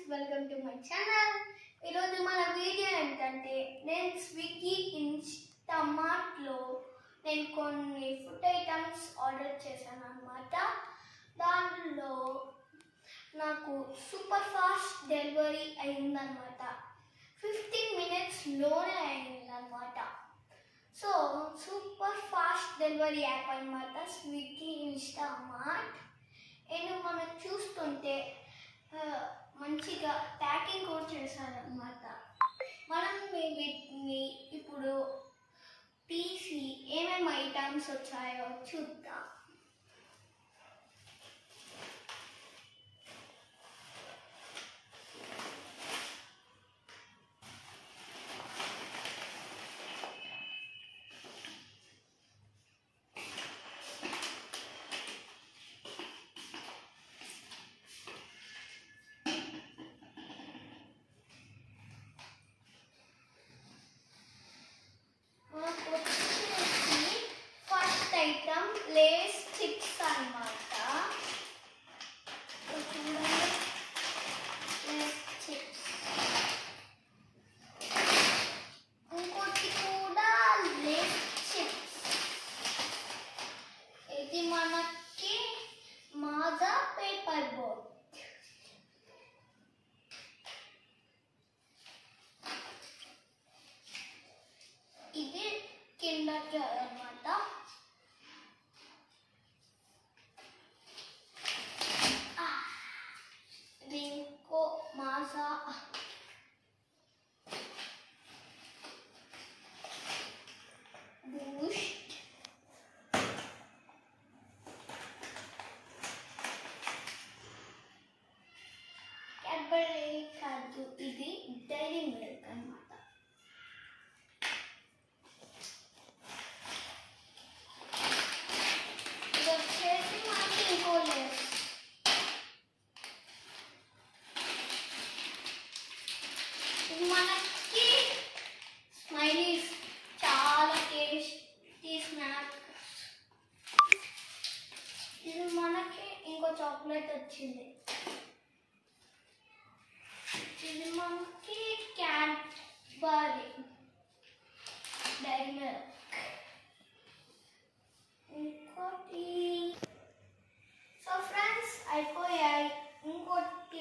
Welcome to my channel. ఈరోజు మన video ఏంటంటే నేను స్విగ్గీ ఇన్స్టామార్ట్లో నేను కొన్ని ఫుడ్ ఐటమ్స్ ఆర్డర్ చేశాను అన్నమాట. దాంట్లో నాకు సూపర్ ఫాస్ట్ డెలివరీ అయిందన్నమాట. 15 minutesలోనే అయిందన్నమాట. So super fast delivery app అన్నమాట స్విగ్గీ ఇన్స్టామార్ట్. నేను మనం చూస్తుంటే మంచిగా ప్యాకింగ్ కూడా చేశారన్నమాట. మనం వీటిని ఇప్పుడు తీసి ఏమేమి ఐటమ్స్ వచ్చాయో చూద్దాం. ఫస్ట్ ఐటమ్ లేస్ చిప్స్ అన్నమాట. Lays chips. ఇంకోటి కూడా లేస్ చిప్స్. ఇది మనకి మాజా పేపర్ బోర్డ్. ఇది కిండర్ జాయ్ అన్నమాట. ఇంకో మాజా. బూస్ట్. క్యాడ్బరీ కాదు, ఇది డైరీ మిల్క్ అన్నమాట. ఇది మనకి స్మైలీస్, చాలా టేస్టీ స్నాక్. ఇది మనకి ఇంకో చాక్లెట్ వచ్చింది. ఇది మనకి క్యాడ్బరీ డైరీ మిల్క్. ఇంకోటి సో ఫ్రెండ్స్ అయిపోయాయి. ఇంకోటి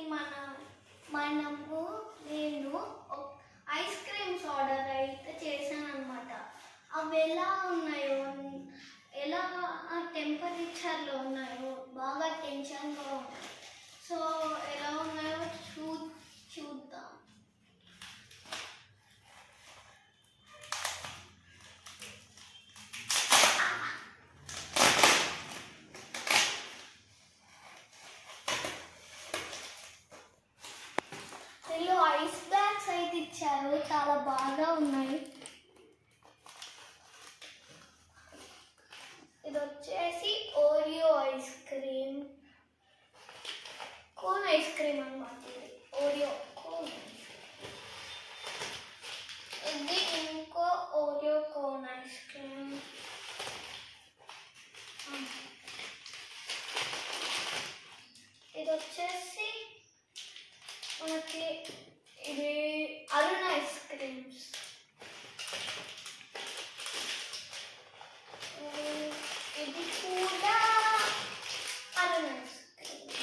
నేను ఐస్ క్రీమ్స్ ఆర్డర్ అయితే చేశాను అన్నమాట. అవి ఎలా ఉన్నాయో, ఎలా టెంపరేచర్లో ఉన్నాయో బాగా టెన్షన్గా ఉన్నాయి. సో ఎలా ఉన్నాయో చూద్దాం. వీళ్ళు ఐస్ బ్యాగ్స్ అయితే ఇచ్చారు, చాలా బాగా ఉన్నాయి. ఇది వచ్చేసి Oreo ice cream, cone ice cream అన్నమాట. ఇది ఓరియో కోన్. ఇది ఇంకో ఓరియో కోన్ ఐస్ క్రీమ్. ఇది వచ్చేసి మనకి ఇది అరుణ్ ఐస్ క్రీమ్స్. ఇది కూడా Arun ice cream.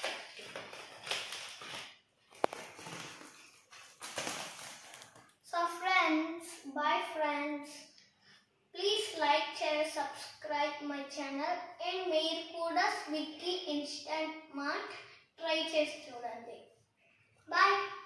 So friends, bye friends. Please like, share, subscribe my channel. And మీరు కూడా స్విగ్గీ ఇన్స్టామార్ట్ ట్రై చేసి చూడండి. Bye.